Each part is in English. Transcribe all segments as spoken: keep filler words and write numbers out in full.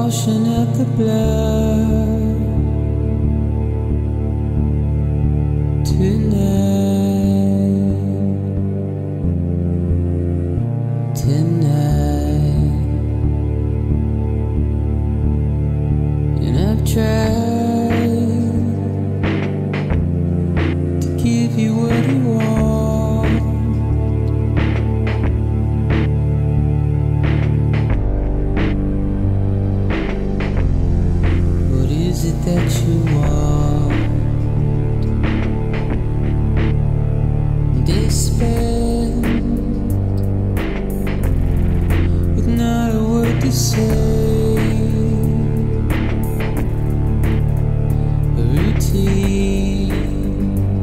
motion of the blood tonight, tonight. And I've tried to give you what you want. What is it that you want? Despair, with not a word to say. A routine,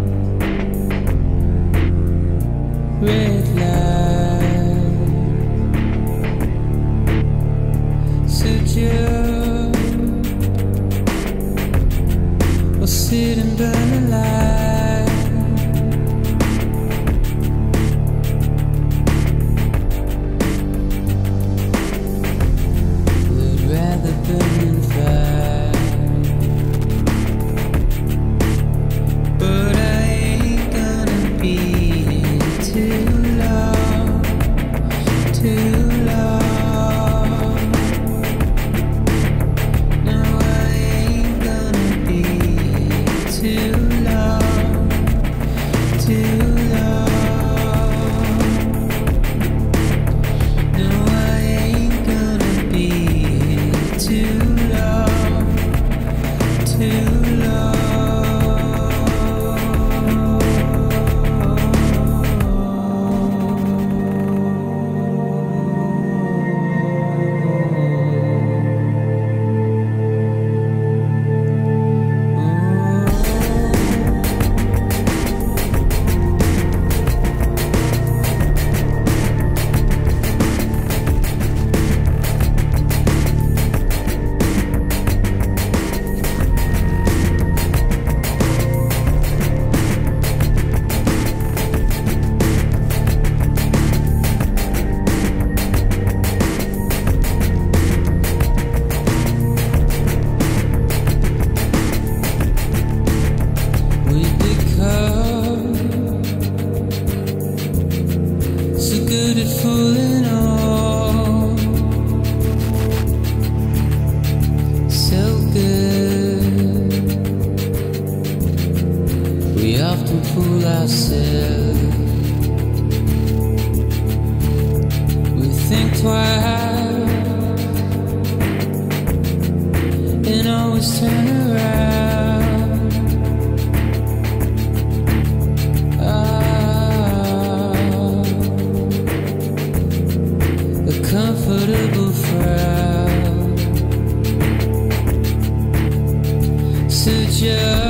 red light, suggest or sit and burn alive. Would rather burn than fight, but I ain't gonna be here too long, too long. No, I ain't gonna be here too long, too long. No, I ain't gonna be here too long, too long. We become so good at fooling on, so good. We often fool ourselves. We think twice and always turn around. Comfortable frown, suggest